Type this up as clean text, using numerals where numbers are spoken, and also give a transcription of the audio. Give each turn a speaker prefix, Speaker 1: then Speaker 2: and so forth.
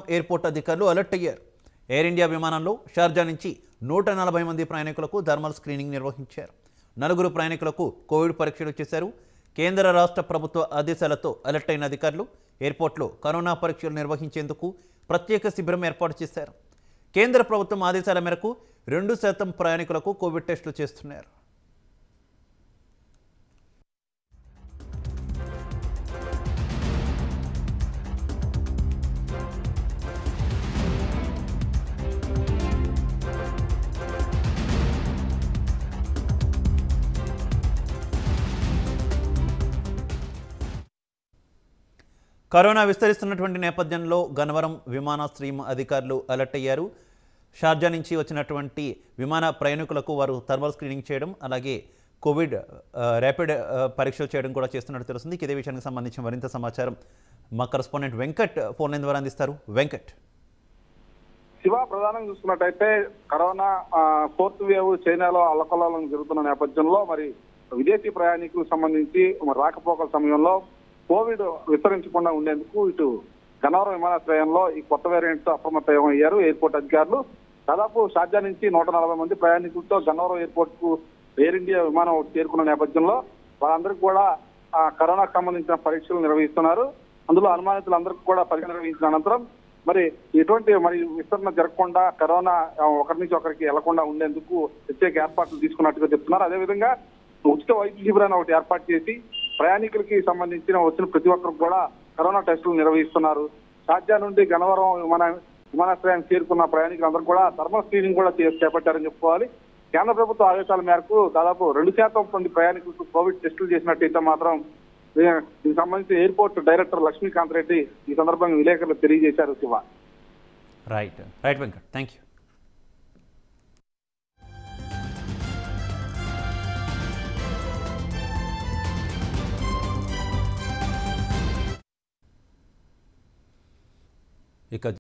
Speaker 1: Airport అధికారులు alert అయ్యారు. Air India విమానంలో షార్జా నుంచి 140 మంది ప్రయాణికులకు థర్మల్ స్క్రీనింగ్ నిర్వహించారు. 4 ప్రయాణికులకు కోవిడ్ పరీక్షలు చేశారు. కేంద్ర రాష్ట్ర ప్రభుత్వ ఆదేశాలతో అలర్ట్ అయిన అధికారులు ఎయిర్పోర్ట్లో కరోనా పరీక్షలు నిర్వహించేందుకు ప్రత్యేక శిబిరం ఏర్పాటు చేశారు. కేంద్ర ప్రభుత్వం ఆదేశాల మేరకు 2% ప్రయాణికులకు కోవిడ్ టెస్టులు చేస్తున్నారు. కరోనా విస్తరిస్తున్నటువంటి నేపథ్యంలో గన్నవరం విమానాశ్రయం అధికారులు అలర్ట్ అయ్యారు. షార్జా నుంచి వచ్చినటువంటి విమాన ప్రయాణికులకు వారు థర్మల్ స్క్రీనింగ్ చేయడం, అలాగే కోవిడ్ ర్యాపిడ్ పరీక్షలు చేయడం కూడా చేస్తున్నట్టు తెలుస్తుంది. ఇదే విషయానికి సంబంధించిన మరింత సమాచారం మా కరెస్పాండెంట్ వెంకట్ ఫోన్ లైన్ ద్వారా అందిస్తారు. వెంకట్.
Speaker 2: శివ, ప్రధానంగా చూసుకున్నట్టయితే కరోనా 4th వేవ్ చైనాలో అల్లకల్లోలం జరుగుతున్న నేపథ్యంలో మరి విదేశీ ప్రయాణికులకు సంబంధించి రాకపోకల సమయంలో కోవిడ్ విస్తరించకుండా ఉండేందుకు ఇటు గన్నవరం విమానాశ్రయంలో ఈ కొత్త వేరియంట్తో అప్రమత్తమయ్యారు ఎయిర్పోర్ట్ అధికారులు. దాదాపు షార్జా నుంచి 140 మంది ప్రయాణికులతో గన్నవరం ఎయిర్పోర్ట్ కు ఎయిర్ ఇండియా విమానం చేరుకున్న నేపథ్యంలో వాళ్ళందరికీ కూడా కరోనాకు సంబంధించిన పరీక్షలు నిర్వహిస్తున్నారు. అందులో అనుమానితులందరికీ కూడా పరీక్ష నిర్వహించిన అనంతరం మరి ఎటువంటి విస్తరణ జరగకుండా కరోనా ఒకరి నుంచి ఒకరికి వెళ్లకుండా ఉండేందుకు ప్రత్యేక ఏర్పాట్లు తీసుకున్నట్టుగా చెప్తున్నారు. అదేవిధంగా ఉచిత వైద్య శిబిరాన్ని ఒకటి ఏర్పాటు చేసి ప్రయాణికులకి సంబంధించిన వచ్చిన ప్రతి ఒక్కరికి కూడా కరోనా టెస్టులు నిర్వహిస్తున్నారు. షార్జా నుండి గన్నవరం విమానాశ్రయానికి చేరుకున్న ప్రయాణికులందరూ కూడా థర్మల్ స్క్రీనింగ్ కూడా చేపట్టారని చెప్పుకోవాలి. కేంద్ర ప్రభుత్వ ఆదేశాల మేరకు దాదాపు 2% మంది ప్రయాణికులకు కోవిడ్ టెస్టులు చేసినట్టయితే మాత్రం దీనికి సంబంధించి ఎయిర్పోర్ట్ డైరెక్టర్ లక్ష్మీకాంత్ రెడ్డి ఈ సందర్భంగా విలేకరులు తెలియజేశారు. Shiva.
Speaker 1: Right Venkat, thank you. ఇక